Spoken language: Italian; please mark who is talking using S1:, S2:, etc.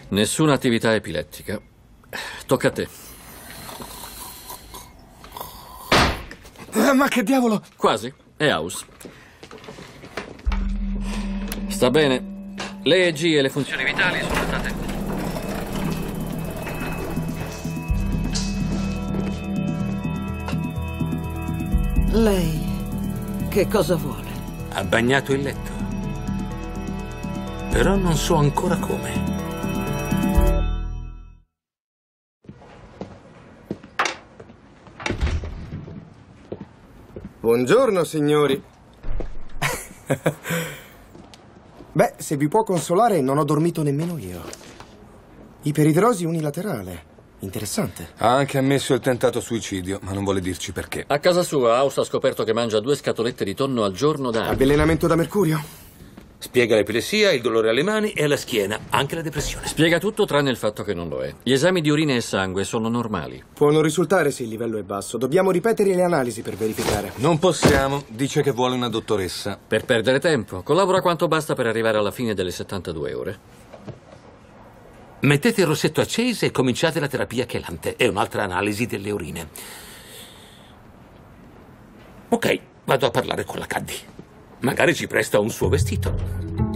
S1: Nessuna attività epilettica. Tocca a te.
S2: Ma che diavolo?
S1: Quasi. È house. Sta bene. L'EEG e le funzioni vitali sono state...
S3: Lei che cosa vuole?
S4: Ha bagnato il letto. Però non so ancora come.
S2: Buongiorno, signori. Beh, se vi può consolare, non ho dormito nemmeno io. Iperidrosi unilaterale. Interessante.
S5: Ha anche ammesso il tentato suicidio, ma non vuole dirci perché.
S1: A casa sua, House ha scoperto che mangia 2 scatolette di tonno al giorno da anni.
S2: Avvelenamento da mercurio?
S4: Spiega l'epilessia, il dolore alle mani e alla schiena, anche la depressione.
S1: Spiega tutto tranne il fatto che non lo è. Gli esami di urina e sangue sono normali.
S2: Può non risultare se il livello è basso. Dobbiamo ripetere le analisi per verificare.
S5: Non possiamo. Dice che vuole una dottoressa.
S1: Per perdere tempo, collabora quanto basta per arrivare alla fine delle 72 ore.
S4: Mettete il rossetto acceso e cominciate la terapia chelante e un'altra analisi delle urine. Ok, vado a parlare con la Caddy. Magari ci presta un suo vestito.